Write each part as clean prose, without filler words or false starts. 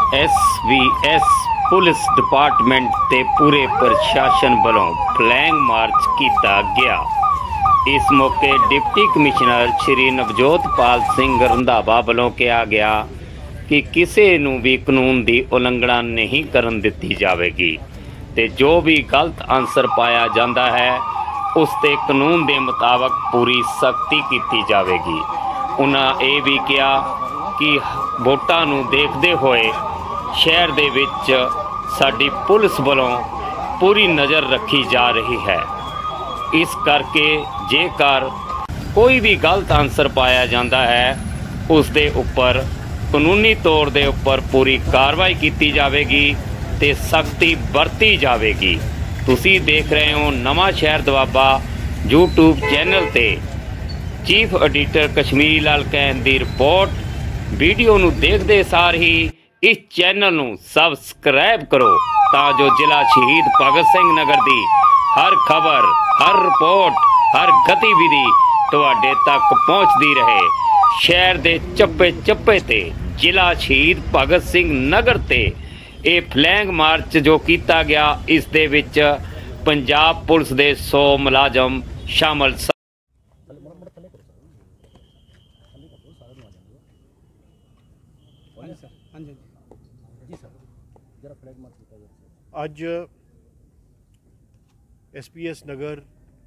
SVS police department ते पूरे प्रशासन वालों फ्लैग मार्च किया गया। इस मौके डिप्टी कमिश्नर श्री नवजोत पाल सिंह रंधावा वालों कहा गया कि किसी नूं भी कानून की उलंघना नहीं करन दिती जाएगी ते जो भी गलत आंसर पाया जाता है उस ते कानून के मुताबिक पूरी सख्ती की जाएगी। उन्होंने ये भी कहा कि वोटां नूं देखते हुए शहर दे विच साडी पुलिस वालों पूरी नज़र रखी जा रही है। इस करके जेकर कोई भी गलत आंसर पाया जाता है उस दे उपर कानूनी तौर दे उपर पूरी कार्रवाई की जाएगी ते सख्ती बरती जाएगी। तुसी देख रहे हो Nawanshahr Doaba YouTube channel ते चीफ एडिटर कश्मीरी लाल कहन दी रिपोर्ट। वीडियो नूं देखदे सार ही इस चैनल नूं सबसक्राइब करो तां जो जिला शहीद भगत सिंह नगर दी हर खबर, हर रिपोर्ट, हर गतिविधि तुहाडे तक पहुँचती रहे। शहर दे चप्पे चप्पे ते जिला शहीद भगत सिंह नगर ते ये फ्लैग मार्च जो किया गया, इस दे विच पंजाब पुलिस दे 100 मुलाजम शामिल। अज SPS नगर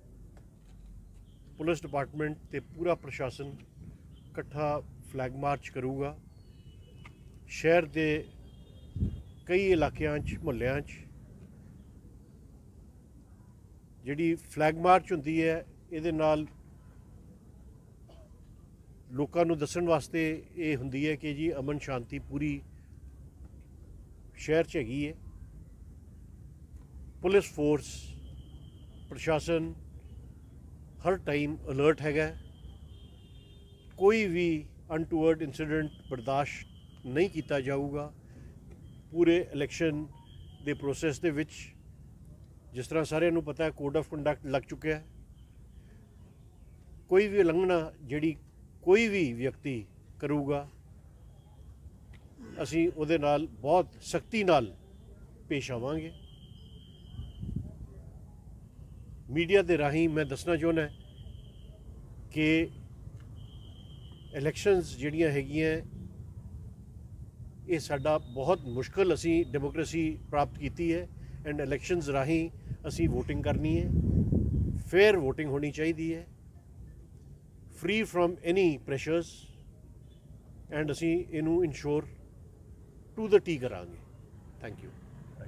पुलिस डिपार्टमेंट ते पूरा प्रशासन इकट्ठा फ्लैग मार्च करूगा। शहर के कई इलाकों मुहल्लों जिहड़ी फ्लैग मार्च होंदी है इहदे नाल लोकां नूं दस्सण वास्ते ये हुंदी है कि जी अमन शांति पूरी शहर च हैगी है। पुलिस फोर्स प्रशासन हर टाइम अलर्ट हैगा। कोई भी अनटूवर्ड इंसीडेंट बर्दाश्त नहीं किया जाऊगा। पूरे इलैक्शन के प्रोसैस दे विच जिस तरह सारिਆਂ ਨੂੰ पता है कोड ऑफ कंडक्ट लग चुका है। कोई भी उलंघना जिहड़ी कोई भी व्यक्ति करूगा असीं उहदे नाल बहुत सख्ती नाल पेश आवांगे। मीडिया के राही मैं दसना चाहुंदा कि इलैक्शनस जिहड़ियां हैगियां ये साडा बहुत मुश्किल असी डेमोक्रेसी प्राप्त की है एंड इलैक्शनस राही असी वोटिंग करनी है। फेयर वोटिंग होनी चाहिए है, free from any pressures and असी इनू इंश्योर टू द टी करांगे। Thank you.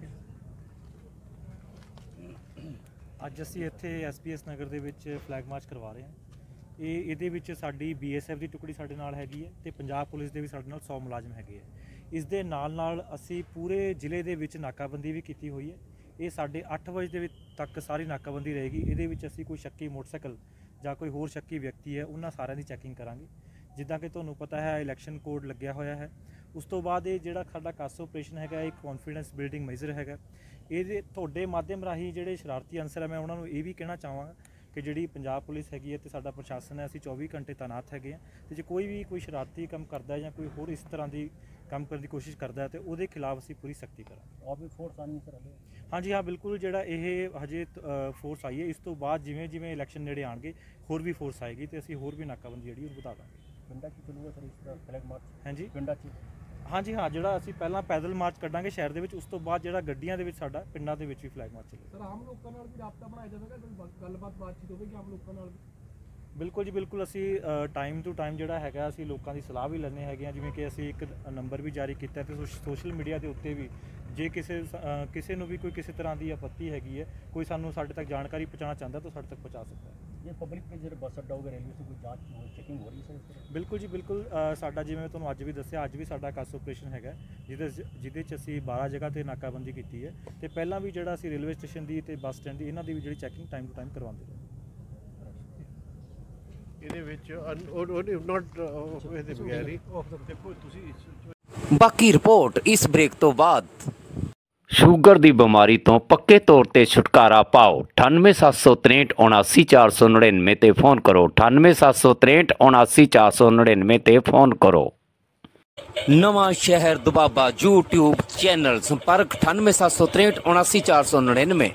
ਅੱਜ ਅਸੀਂ ਇੱਥੇ SPS ਨਗਰ ਦੇ ਵਿੱਚ ਫਲੈਗ ਮਾਰਚ ਕਰਵਾ ਰਹੇ ਹਾਂ। ਇਹਦੇ ਵਿੱਚ ਸਾਡੀ BSF ਦੀ ਟੁਕੜੀ ਸਾਡੇ ਨਾਲ ਹੈਗੀ ਹੈ ਤੇ ਪੰਜਾਬ ਪੁਲਿਸ ਦੇ ਵੀ ਸਾਡੇ ਨਾਲ 100 ਮੁਲਾਜ਼ਮ ਹੈਗੇ ਆ। ਇਸ ਦੇ ਨਾਲ ਅਸੀਂ ਪੂਰੇ ਜ਼ਿਲ੍ਹੇ ਦੇ ਵਿੱਚ ਨਾਕਾਬੰਦੀ ਵੀ ਕੀਤੀ ਹੋਈ ਹੈ। ਇਹ ਸਾਡੇ 8 ਵਜੇ ਦੇ ਤੱਕ ਸਾਰੀ ਨਾਕਾਬੰਦੀ ਰਹੇਗੀ। ਇਹਦੇ ਵਿੱਚ ਅਸੀਂ ਕੋਈ ਸ਼ੱਕੀ ਮੋਟਰਸਾਈਕਲ ਜਾਂ ਕੋਈ ਹੋਰ ਸ਼ੱਕੀ ਵਿਅਕਤੀ ਹੈ ਉਹਨਾਂ ਸਾਰਿਆਂ ਦੀ ਚੈਕਿੰਗ ਕਰਾਂਗੇ। ਜਿੱਦਾਂ ਕਿ ਤੁਹਾਨੂੰ ਪਤਾ ਹੈ ਇਲੈਕਸ਼ਨ ਕੋਡ ਲੱਗਿਆ ਹੋਇਆ ਹੈ। ਉਸ ਤੋਂ ਬਾਅਦ ਇਹ ਜਿਹੜਾ ਸਾਡਾ ਕਾਸ ਆਪਰੇਸ਼ਨ ਹੈਗਾ ਇੱਕ ਕੌਨਫੀਡੈਂਸ ਬਿਲਡਿੰਗ ਮੇਜਰ ਹੈਗਾ। ਇਹਦੇ ਤੁਹਾਡੇ ਮਾਧਿਅਮ ਰਾਹੀਂ ਜਿਹੜੇ ਸ਼ਰਾਰਤੀ ਅਨਸਰ ਹੈ ਮੈਂ ਉਹਨਾਂ ਨੂੰ ਇਹ ਵੀ ਕਹਿਣਾ ਚਾਹਾਂਗਾ ਕਿ ਜਿਹੜੀ ਪੰਜਾਬ ਪੁਲਿਸ ਹੈਗੀ ਹੈ ਤੇ ਸਾਡਾ ਪ੍ਰਸ਼ਾਸਨ ਹੈ ਅਸੀਂ 24 ਘੰਟੇ ਤਾਇਨਾਤ ਹੈਗੇ ਆ ਤੇ ਜੇ ਕੋਈ ਵੀ ਕੋਈ ਸ਼ਰਾਰਤੀ ਕੰਮ ਕਰਦਾ ਜਾਂ ਕੋਈ ਹੋਰ ਇਸ ਤਰ੍ਹਾਂ ਦੀ ਕੰਮ ਕਰਨ ਦੀ ਕੋਸ਼ਿਸ਼ ਕਰਦਾ ਹੈ ਤੇ ਉਹਦੇ ਖਿਲਾਫ ਅਸੀਂ ਪੂਰੀ ਸਖਤੀ ਕਰਾਂਗੇ। और भी फोर्स आनी सर हले? ਹਾਂਜੀ ਹਾਂ ਬਿਲਕੁਲ ਜਿਹੜਾ ਇਹ ਹਜੇ ਫੋਰਸ ਆਈ ਹੈ। ਇਸ ਤੋਂ ਬਾਅਦ ਜਿਵੇਂ ਇਲੈਕਸ਼ਨ ਨੇੜੇ ਆਣਗੇ ਹੋਰ ਵੀ ਫੋਰਸ ਆਏਗੀ ਤੇ ਅਸੀਂ ਹੋਰ ਵੀ ਨਾਕਾਬੰਦੀ ਜਿਹੜੀ ਉਹ ਵਧਾ ਦਾਂਗੇ। ਪਿੰਡਾਂ 'ਚ ਚੱਲੂਗਾ ਸਰ ਇਸ ਤਰ੍ਹਾਂ ਫਲੈਗ ਮਾਰਚ? ਹਾਂਜੀ ਪਿੰਡਾਂ 'ਚ? ਹਾਂਜੀ ਹਾਂ ਜਿਹੜਾ ਅਸੀਂ ਪਹਿਲਾਂ ਪੈਦਲ ਮਾਰਚ ਕੱਢਾਂਗੇ ਸ਼ਹਿਰ ਦੇ ਵਿੱਚ, ਉਸ ਤੋਂ ਬਾਅਦ ਜਿਹੜਾ ਗੱਡੀਆਂ ਦੇ ਵਿੱਚ ਸਾਡਾ ਪਿੰਡਾਂ ਦੇ ਵਿੱਚ ਵੀ ਫਲੈਗ ਮਾਰਚ ਚੱਲੇਗਾ। ਸਰ ਆਮ ਲੋਕਾਂ ਨਾਲ ਵੀ ਰਾਬਤਾ ਬਣਾਇਆ ਜਾਵੇਗਾ, ਕੋਈ ਗੱਲਬਾਤ ਬਾਤਚੀਤ ਹੋਵੇਗੀ ਆਮ ਲੋਕਾਂ ਨਾਲ? ਬਿਲਕੁਲ ਜੀ ਬਿਲਕੁਲ। ਅਸੀਂ ਟਾਈਮ ਟੂ ਟਾਈਮ ਜਿਹੜਾ ਹੈਗਾ ਅਸੀਂ ਲੋਕਾਂ ਦੀ ਸਲਾਹ ਵੀ ਲੈਂਦੇ ਹੈਗੇ ਹਾਂ। ਜਿਵੇਂ ਕਿ ਅਸੀਂ ਇੱਕ ਨੰਬਰ ਵੀ ਜਾਰੀ ਕੀਤਾ ਤੇ ਸੋਸ਼ਲ ਮੀਡੀਆ ਦੇ ਉੱਤੇ ਵੀ ਜੇ ਕਿਸੇ ਨੂੰ ਵੀ ਕੋਈ ਕਿਸੇ ਤਰ੍ਹਾਂ ਦੀ ਆਪੱਤੀ ਹੈਗੀ ਹੈ, ਕੋਈ ਸਾਨੂੰ ਸਾਡੇ ਤੱਕ ਜਾਣਕਾਰੀ ਪਹੁੰਚਾਉਣਾ ਚਾਹੁੰਦਾ ਤਾਂ ਸਾਡੇ ਤੱਕ ਪਹੁੰਚਾ ਸਕਦਾ ਹੈ। ये पब्लिक में जो बस अड्डा होगा रेलवे से कोई जांच चेकिंग हो रही है सर? बिल्कुल जी बिल्कुल। साडा जिवें ਤੁਹਾਨੂੰ ਅੱਜ ਵੀ ਦੱਸਿਆ ਅੱਜ ਵੀ ਸਾਡਾ ਕਾਸ ਆਪਰੇਸ਼ਨ ਹੈਗਾ ਜਿਹਦੇ 'ਚ ਅਸੀਂ 12 ਜਗ੍ਹਾ ਤੇ ਨਾਕਾਬੰਦੀ ਕੀਤੀ ਹੈ ਤੇ ਪਹਿਲਾਂ ਵੀ ਜਿਹੜਾ ਅਸੀਂ ਰੇਲਵੇ ਸਟੇਸ਼ਨ ਦੀ ਤੇ ਬੱਸ ਸਟੈਂਡ ਦੀ ਇਹਨਾਂ ਦੀ ਵੀ ਜਿਹੜੀ ਚੈਕਿੰਗ ਟਾਈਮ ਟੂ ਟਾਈਮ ਕਰਵਾਉਂਦੇ ਰਹੇ। ਇਹਦੇ ਵਿੱਚ ਨੋਟ ਇਹਦੇ ਬਗੈਰ ਹੀ ਦੇਖੋ ਤੁਸੀਂ। ਬਾਕੀ ਰਿਪੋर्ट इस ब्रेक तो बाद। ਸ਼ੂਗਰ ਦੀ ਬਿਮਾਰੀ ਤੋਂ ਪੱਕੇ ਤੌਰ ਤੇ ਛੁਟਕਾਰਾ ਪਾਓ। 9876379499 ਤੇ ਫੋਨ ਕਰੋ। 9876379499 ਤੇ ਫੋਨ ਕਰੋ। नवां शहर दुबाबा YouTube चैनल संपर्क 9876379499।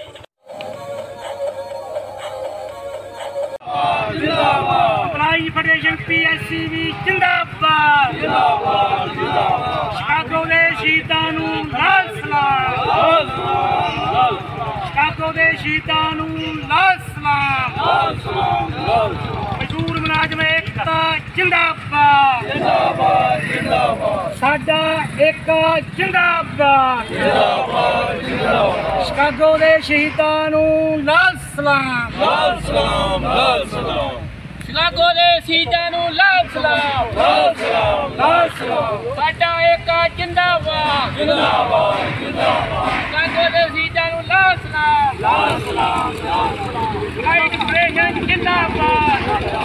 ਅਪਲਾਈ ਫੈਡਰੇਸ਼ਨ PSC ਵੀ ਜਿੰਦਾਬਾਦ ਜਿੰਦਾਬਾਦ ਜਿੰਦਾਬਾਦ। ਸ਼ਿਕਾਗੋ ਦੇ ਸ਼ਹੀਦਾਂ ਨੂੰ ਲਾਲ ਸਲਾਮ ਸ਼ਿਕਾਗੋ ਦੇ ਸ਼ਹੀਦਾਂ ਨੂੰ ਲਾਲ ਸਲਾਮ ਮਜ਼ਦੂਰ ਮੁਲਾਜ਼ਮ ਏਕਤਾ ਜਿੰਦਾਬਾਦ ਜਿੰਦਾਬਾਦ ਜਿੰਦਾਬਾਦ। ਸਾਡਾ ਏਕਾ ਜਿੰਦਾਬਾਦ ਜਿੰਦਾਬਾਦ ਜਿੰਦਾਬਾਦ। ਸ਼ਿਕਾਗੋ ਦੇ ਸ਼ਹੀਦਾਂ ਨੂੰ ਲਾਲ ਸਲਾਮ ਲਾਲ ਸਲਾਮ ਲਾਲ ਸਲਾਮ। ਸ਼ਿਕਾਗੋ ਦੇ ਸ਼ਹੀਦਾਂ ਨੂੰ ਲਾਲ ਸਲਾਮ ਲਾਲ ਸਲਾਮ ਲਾਲ ਸਲਾਮ। ਸਾਡਾ ਏਕਾ ਜਿੰਦਾਬਾਦ ਜਿੰਦਾਬਾਦ ਜਿੰਦਾਬਾਦ। ਸ਼ਿਕਾਗੋ ਦੇ ਸ਼ਹੀਦਾਂ ਨੂੰ ਲਾਲ ਸਲਾਮ ਲਾਲ ਸਲਾਮ ਲਾਲ ਸਲਾਮ। ਰਾਈਟ ਫੈਡਰੇਸ਼ਨ ਜਿੰਦਾਬਾਦ।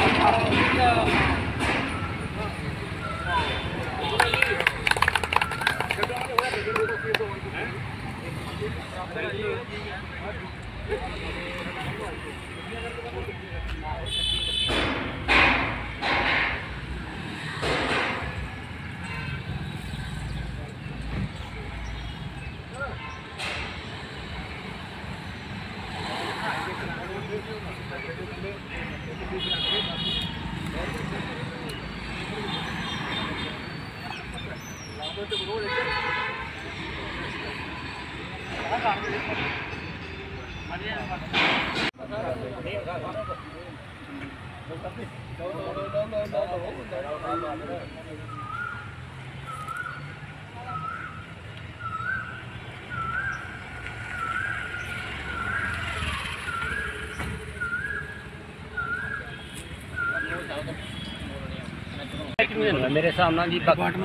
मेरे हिसाब नाल जी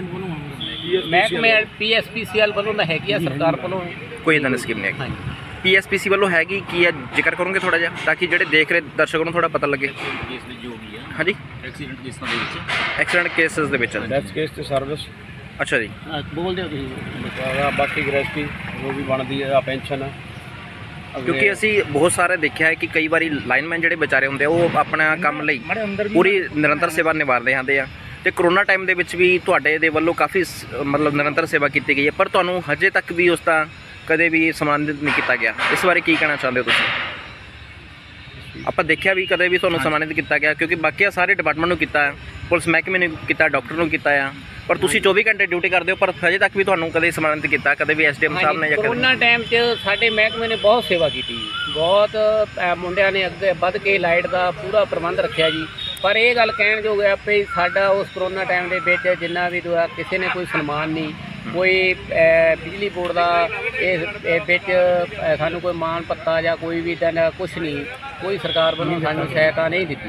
महकमे PSPCL वालों ना हैगी है, सरकार वालों कोई इदां दी स्कीम नहीं है। PSPC वालों हैगी की है, जिक्र करोगे थोड़ा जिहा ताकि जेडे देख रहे दर्शकों को थोड़ा पता लगे। हाँ जी, एक्सीडेंट केसेस दे विच डेथ केस ते सर्विस अच्छा जी बोल दो बाकी गृहस्थी जो भी बनती है पेंशन है। क्योंकि असी बहुत सारे देखा है कि कई बार लाइनमैन जोड़े बेचारे होंगे वो अपना काम लई पूरी निरंतर सेवा निभाते आते हैं तो करोना टाइम दे विच भी तुहाडे दे वल्लों काफ़ी मतलब निरंतर सेवा की गई है, पर तुहानूं हजे तक भी उसका कदे भी सम्मानित नहीं किया गया। इस बारे की कहना चाहते हो तुसीं? ਆਪਾਂ देखा भी कदे भी तुहानूं सम्मानित किया गया क्योंकि बाकी सारे डिपार्टमेंट नूं कीता, पुलिस महकमे ने किया, डॉक्टर नूं कीता आ, पर तुसीं 24 घंटे ड्यूटी करते हो पर हजे तक भी तुहानूं कदे सम्मानित किया, कदे भी SDM साहब ने या कोरोना टाइम च साडे महकमे ने बहुत सेवा की, बहुत मुंडिया ने अगे वध के लाइट का पूरा प्रबंध रखा जी। पर यह गल कहण जो है भी साडा उस कोरोना टाइम के विच जिन्ना भी किसी ने कोई सन्मान नहीं, कोई बिजली बोर्ड का सानू कोई मान पत्ता या कोई भी दिन कुछ नहीं, कोई सरकार वालों सानू सहायता नहीं दी।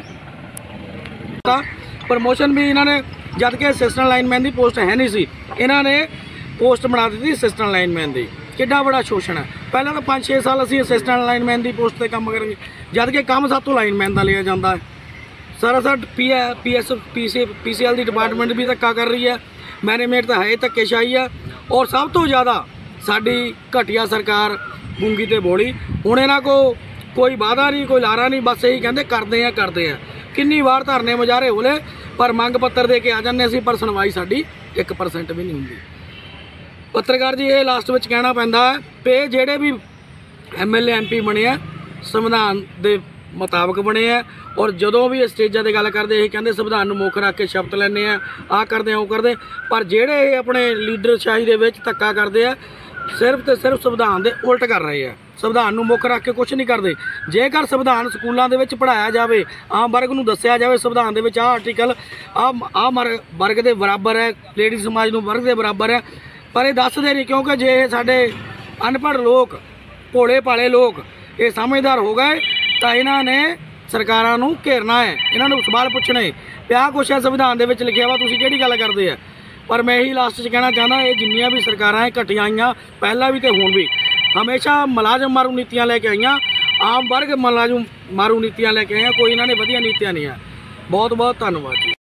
प्रमोशन भी इन्होंने जद के असिस्टेंट लाइनमैन की पोस्ट है नहीं सी, इन्होंने पोस्ट बना दी असिस्टेंट लाइनमैन की। कितना बड़ा शोषण है। पहले तो 5-6 साल असी असिस्टेंट लाइनमैन की पोस्ट पर काम करेंगे, जद के काम सातों लाइनमैन का लिया जाता है। सारा PCL की डिपार्टमेंट भी धक्का कर रही है, मैनेजमेंट तो है धक्केशाही है, और सब तो ज़्यादा साड़ी घटिया सरकार गूंगी ते बोली। हुण इन्हां को कोई वादा नहीं, कोई लारा नहीं, बस यही कहते करते हैं। कितनी बार धरने मुजाहरे होले पर मंग पत्र दे के आ जाने असीं, पर सुनवाई साडी 1% भी नहीं होंदी। पत्रकार जी ये लास्ट में कहना पैंदा है पे जेडे भी MLA MP बने हैं संविधान के मुताबिक बने हैं, और जदों भी स्टेजा की गल करते कहते संविधान मुख रख के शब्द लैने आ करते वो करते, पर जेडे अपने लीडरशाही के धक्का करते हैं सिर्फ तो सिर्फ संविधान के उल्ट कर रहे हैं। संविधान मुख रख के कुछ नहीं करते। जेकर संविधान स्कूलों के पढ़ाया जाए, आम वर्ग को दसिया जाए संविधान के आर्टिकल आम वर्ग के बराबर है, लेडी समाज को वर्ग के बराबर है, पर ये दसते नहीं, क्योंकि जे साढ़े अनपढ़ लोग भोले भाले लोग ये समझदार हो गए तो इन्होंने सरकारों को घेरना है, इन्होंने सवाल पूछने पिया कुछ है संविधान के लिखा वा, तुसीं किहड़ी गल करते हैं। पर मैं यही लास्ट कहना चाहता ये जिन्नियां भी सरकारां घटिया आईयां पहला भी तो हुण भी हमेशा मुलाजम मारू नीतियां लैके आईयां, आम वर्ग मुलाजम मारू नीतियां लैके आईयां, कोई इन्होंने वधिया नीतियां नहीं है। बहुत बहुत धन्यवाद जी।